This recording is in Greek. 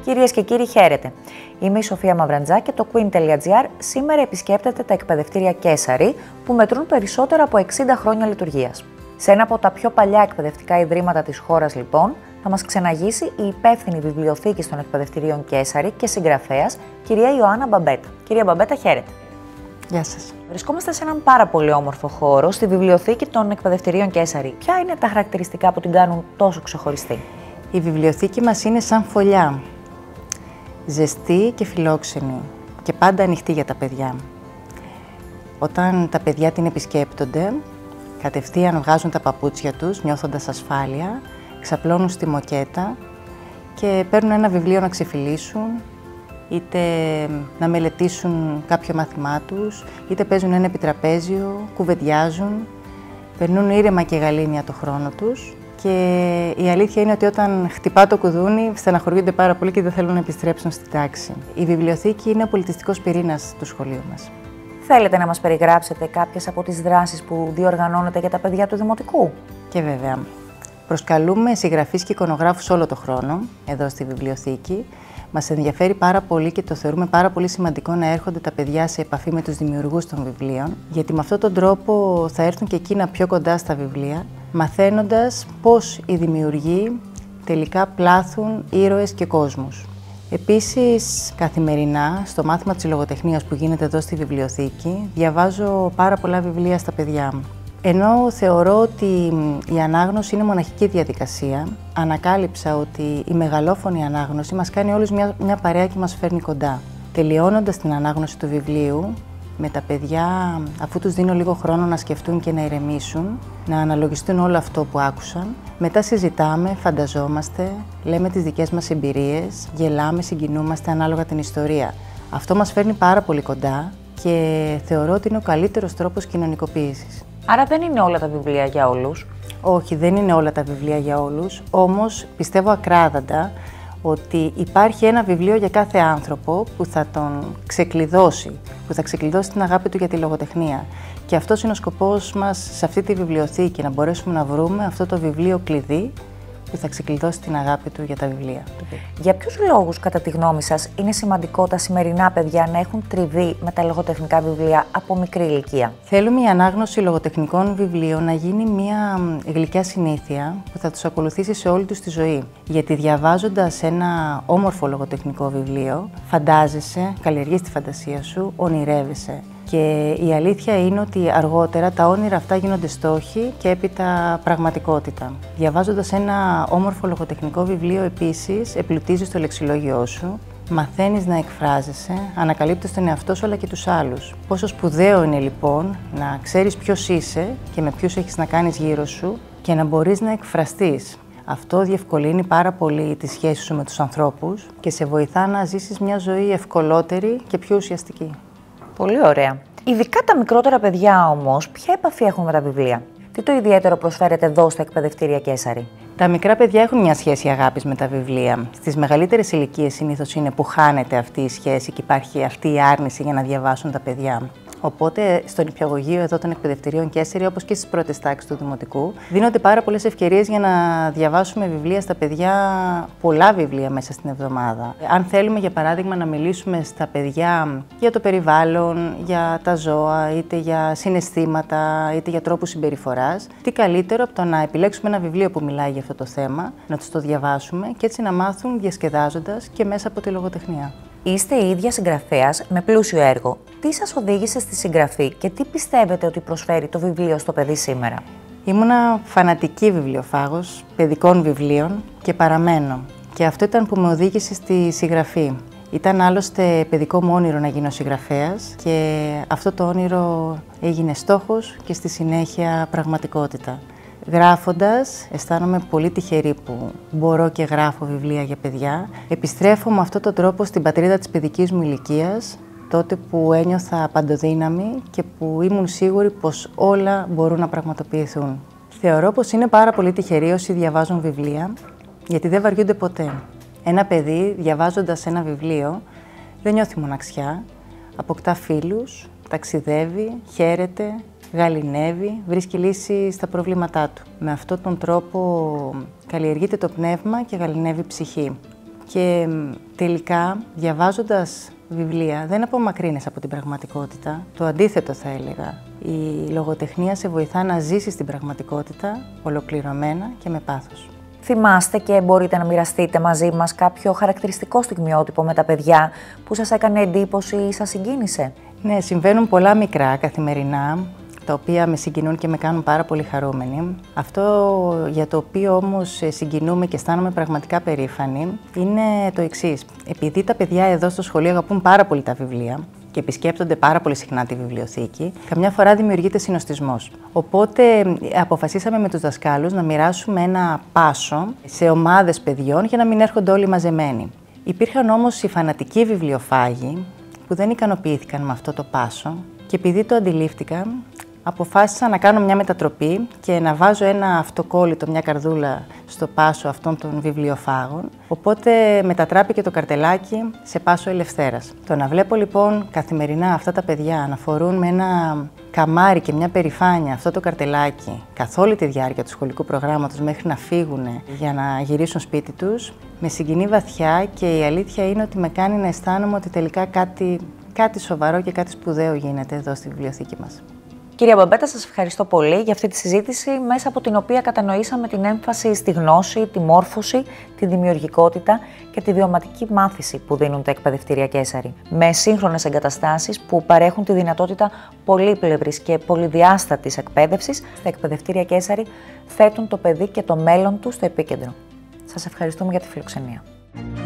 Κυρίες και κύριοι, χαίρετε. Είμαι η Σοφία Μαυραντζά και το Queen.gr σήμερα επισκέπτεται τα εκπαιδευτήρια Καίσαρη που μετρούν περισσότερα από 60 χρόνια λειτουργίας. Σε ένα από τα πιο παλιά εκπαιδευτικά ιδρύματα της χώρας, λοιπόν, θα μας ξεναγήσει η υπεύθυνη βιβλιοθήκης των εκπαιδευτηρίων Καίσαρη και συγγραφέας, κυρία Ιωάννα Μπαμπέτα. Κυρία Μπαμπέτα, χαίρετε. Γεια σας. Βρισκόμαστε σε έναν πάρα πολύ όμορφο χώρο, στη βιβλιοθήκη των εκπαιδευτηρίων Καίσαρη. Ποια είναι τα χαρακτηριστικά που την κάνουν τόσο ξεχωριστή? Η βιβλιοθήκη μας είναι σαν φωλιά. Ζεστή και φιλόξενη και πάντα ανοιχτή για τα παιδιά. Όταν τα παιδιά την επισκέπτονται, κατευθείαν βγάζουν τα παπούτσια τους, νιώθοντας ασφάλεια, ξαπλώνουν στη μοκέτα και παίρνουν ένα βιβλίο να ξεφυλίσουν, είτε να μελετήσουν κάποιο μάθημά τους, είτε παίζουν ένα επιτραπέζιο, κουβεντιάζουν, περνούν ήρεμα και γαλήνια το χρόνο τους. Και η αλήθεια είναι ότι όταν χτυπά το κουδούνι, στεναχωριούνται πάρα πολύ και δεν θέλουν να επιστρέψουν στην τάξη. Η βιβλιοθήκη είναι ο πολιτιστικός πυρήνας του σχολείου μας. Θέλετε να μας περιγράψετε κάποιες από τις δράσεις που διοργανώνετε για τα παιδιά του Δημοτικού? Και βέβαια. Προσκαλούμε συγγραφείς και εικονογράφους όλο το χρόνο, εδώ στη βιβλιοθήκη. Μας ενδιαφέρει πάρα πολύ και το θεωρούμε πάρα πολύ σημαντικό να έρχονται τα παιδιά σε επαφή με τους δημιουργούς των βιβλίων, γιατί με αυτόν τον τρόπο θα έρθουν και εκείνα πιο κοντά στα βιβλία, μαθαίνοντας πώς οι δημιουργοί τελικά πλάθουν ήρωες και κόσμους. Επίσης, καθημερινά, στο μάθημα της λογοτεχνίας που γίνεται εδώ στη βιβλιοθήκη, διαβάζω πάρα πολλά βιβλία στα παιδιά μου. Ενώ θεωρώ ότι η ανάγνωση είναι μοναχική διαδικασία, ανακάλυψα ότι η μεγαλόφωνη ανάγνωση μας κάνει όλους μια παρέα και μας φέρνει κοντά. Τελειώνοντας την ανάγνωση του βιβλίου, με τα παιδιά, αφού τους δίνω λίγο χρόνο να σκεφτούν και να ηρεμήσουν, να αναλογιστούν όλο αυτό που άκουσαν, μετά συζητάμε, φανταζόμαστε, λέμε τις δικές μας εμπειρίες, γελάμε, συγκινούμαστε ανάλογα την ιστορία. Αυτό μας φέρνει πάρα πολύ κοντά και θεωρώ ότι είναι ο καλύτερος τρόπος κοινωνικοποίησης. Άρα δεν είναι όλα τα βιβλία για όλους? Όχι, δεν είναι όλα τα βιβλία για όλους, όμως πιστεύω ακράδαντα ότι υπάρχει ένα βιβλίο για κάθε άνθρωπο που θα τον ξεκλειδώσει, που θα ξεκλειδώσει την αγάπη του για τη λογοτεχνία. Και αυτός είναι ο σκοπός μας σε αυτή τη βιβλιοθήκη, να μπορέσουμε να βρούμε αυτό το βιβλίο κλειδί που θα ξεκλειδώσει την αγάπη του για τα βιβλία. Για ποιους λόγους, κατά τη γνώμη σας, είναι σημαντικό τα σημερινά παιδιά να έχουν τριβή με τα λογοτεχνικά βιβλία από μικρή ηλικία? Θέλουμε η ανάγνωση λογοτεχνικών βιβλίων να γίνει μια γλυκιά συνήθεια που θα τους ακολουθήσει σε όλη τους τη ζωή. Γιατί διαβάζοντας ένα όμορφο λογοτεχνικό βιβλίο, φαντάζεσαι, καλλιεργείς τη φαντασία σου, ονειρεύεσαι. Και η αλήθεια είναι ότι αργότερα τα όνειρα αυτά γίνονται στόχοι και έπειτα πραγματικότητα. Διαβάζοντας ένα όμορφο λογοτεχνικό βιβλίο επίσης, εμπλουτίζεις το λεξιλόγιό σου, μαθαίνεις να εκφράζεσαι, ανακαλύπτεις τον εαυτό σου αλλά και τους άλλους. Πόσο σπουδαίο είναι λοιπόν να ξέρεις ποιος είσαι και με ποιους έχεις να κάνεις γύρω σου και να μπορείς να εκφραστείς. Αυτό διευκολύνει πάρα πολύ τη σχέση σου με τους ανθρώπους και σε βοηθά να ζήσεις μια ζωή ευκολότερη και πιο ουσιαστική. Πολύ ωραία. Ειδικά τα μικρότερα παιδιά όμως, ποια επαφή έχουν με τα βιβλία? Τι το ιδιαίτερο προσφέρετε εδώ στα εκπαιδευτήρια Καίσαρη? Τα μικρά παιδιά έχουν μια σχέση αγάπης με τα βιβλία. Στις μεγαλύτερες ηλικίες συνήθως είναι που χάνεται αυτή η σχέση και υπάρχει αυτή η άρνηση για να διαβάσουν τα παιδιά. Οπότε, στο νηπιαγωγείο εδώ των εκπαιδευτηρίων Καίσαρη, όπως και στις πρώτες τάξεις του Δημοτικού, δίνονται πάρα πολλές ευκαιρίες για να διαβάσουμε βιβλία στα παιδιά, πολλά βιβλία μέσα στην εβδομάδα. Αν θέλουμε, για παράδειγμα, να μιλήσουμε στα παιδιά για το περιβάλλον, για τα ζώα, είτε για συναισθήματα, είτε για τρόπους συμπεριφοράς, τι καλύτερο από το να επιλέξουμε ένα βιβλίο που μιλάει για αυτό το θέμα, να τους το διαβάσουμε και έτσι να μάθουν διασκεδάζοντας και μέσα από τη λογοτεχνία. Είστε η ίδια συγγραφέας με πλούσιο έργο. Τι σας οδήγησε στη συγγραφή και τι πιστεύετε ότι προσφέρει το βιβλίο στο παιδί σήμερα? Ήμουνα φανατική βιβλιοφάγος παιδικών βιβλίων και παραμένω. Και αυτό ήταν που με οδήγησε στη συγγραφή. Ήταν άλλωστε παιδικό μου όνειρο να γίνω συγγραφέας και αυτό το όνειρο έγινε στόχος και στη συνέχεια πραγματικότητα. Γράφοντας, αισθάνομαι πολύ τυχερή που μπορώ και γράφω βιβλία για παιδιά. Επιστρέφω με αυτόν τον τρόπο στην πατρίδα της παιδικής μου ηλικίας, τότε που ένιωθα παντοδύναμη και που ήμουν σίγουρη πως όλα μπορούν να πραγματοποιηθούν. Θεωρώ πως είναι πάρα πολύ τυχεροί όσοι διαβάζουν βιβλία, γιατί δεν βαριούνται ποτέ. Ένα παιδί, διαβάζοντας ένα βιβλίο, δεν νιώθει μοναξιά, αποκτά φίλους, ταξιδεύει, χαίρεται, γαληνεύει, βρίσκει λύση στα προβλήματά του. Με αυτόν τον τρόπο καλλιεργείται το πνεύμα και γαληνεύει η ψυχή. Και τελικά, διαβάζοντας βιβλία, δεν απομακρύνεσαι από την πραγματικότητα. Το αντίθετο θα έλεγα. Η λογοτεχνία σε βοηθά να ζήσεις την πραγματικότητα ολοκληρωμένα και με πάθος. Θυμάστε και μπορείτε να μοιραστείτε μαζί μας κάποιο χαρακτηριστικό στιγμιότυπο με τα παιδιά που σας έκανε εντύπωση ή σας συγκίνησε? Ναι, συμβαίνουν πολλά μικρά καθημερινά, τα οποία με συγκινούν και με κάνουν πάρα πολύ χαρούμενη. Αυτό για το οποίο όμως συγκινούμε και αισθάνομαι πραγματικά περήφανη είναι το εξής. Επειδή τα παιδιά εδώ στο σχολείο αγαπούν πάρα πολύ τα βιβλία και επισκέπτονται πάρα πολύ συχνά τη βιβλιοθήκη, καμιά φορά δημιουργείται συνοστισμός. Οπότε αποφασίσαμε με τους δασκάλους να μοιράσουμε ένα πάσο σε ομάδες παιδιών για να μην έρχονται όλοι μαζεμένοι. Υπήρχαν όμως οι φανατικοί βιβλιοφάγοι που δεν ικανοποιήθηκαν με αυτό το πάσο και επειδή το αντιλήφθηκα, αποφάσισα να κάνω μια μετατροπή και να βάζω ένα αυτοκόλλητο, μια καρδούλα στο πάσο αυτών των βιβλιοφάγων. Οπότε μετατράπηκε το καρτελάκι σε πάσο ελευθέρας. Το να βλέπω λοιπόν καθημερινά αυτά τα παιδιά να φορούν με ένα καμάρι και μια περηφάνεια αυτό το καρτελάκι καθ' όλη τη διάρκεια του σχολικού προγράμματος μέχρι να φύγουν για να γυρίσουν σπίτι τους, με συγκινεί βαθιά και η αλήθεια είναι ότι με κάνει να αισθάνομαι ότι τελικά κάτι σοβαρό και κάτι σπουδαίο γίνεται εδώ στη βιβλιοθήκη μας. Κυρία Μπαμπέτα, σας ευχαριστώ πολύ για αυτή τη συζήτηση, μέσα από την οποία κατανοήσαμε την έμφαση στη γνώση, τη μόρφωση, τη δημιουργικότητα και τη βιωματική μάθηση που δίνουν τα εκπαιδευτήρια Καίσαρη. Με σύγχρονες εγκαταστάσεις που παρέχουν τη δυνατότητα πολύπλευρης και πολυδιάστατης εκπαίδευσης, τα εκπαιδευτήρια Καίσαρη θέτουν το παιδί και το μέλλον του στο επίκεντρο. Σας ευχαριστούμε για τη φιλοξενία.